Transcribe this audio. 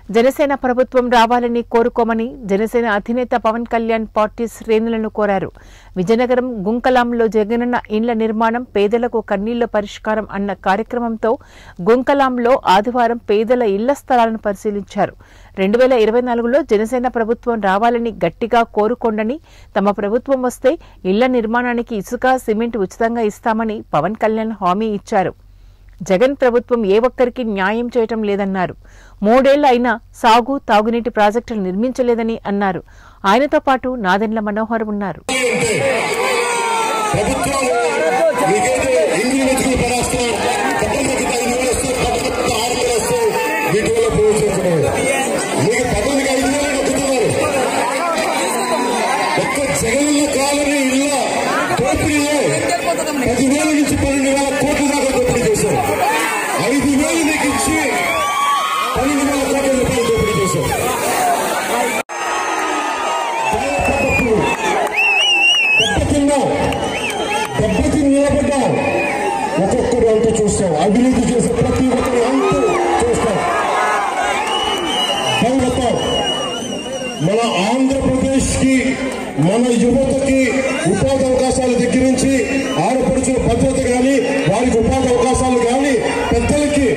జనసేన ప్రభుత్వం రావాలని కోరుకోమని జనసేన అధినేత పవన్ కళ్యాణ్ పార్టీ శ్రేణులను కోరారు. విజయనగరం గుంకలాంలో జగనన్న ఇండ్ల నిర్మాణం పేదలకు కన్నీళ్ల పరిష్కారం అన్న కార్యక్రమంతో గుంకలాంలో ఆదివారం పేదల ఇళ్ల స్థలాలను పరిశీలించారు. 2024లో జనసేన ప్రభుత్వం రావాలని గట్టిగా కోరుకోండని, తమ ప్రభుత్వం వస్తే ఇళ్ల నిర్మాణానికి ఇసుక, సిమెంట్ ఉచితంగా ఇస్తామని పవన్ కళ్యాణ్ హామీ ఇచ్చారు. జగన్ ప్రభుత్వం ఏ ఒక్కరికి న్యాయం చేయటం లేదన్నారు. 3 ఏళ్లు అయినా సాగు, తాగునీటి ప్రాజెక్టులు నిర్మించలేదని అన్నారు. ఆయనతో పాటు నాదెండ్ల మనోహర్ ఉన్నారు. ఒక్కొక్కరు అంటూ చూస్తాం, అభివృద్ధి చేసే ప్రతి ఒక్కరు అంటూ చూస్తాం. దైవతం మన ఆంధ్రప్రదేశ్ కి, మన యువతకి ఉపాధి అవకాశాల దగ్గర నుంచి ఆడపడుచుల భద్రత కానీ, వారికి ఉపాధి అవకాశాలు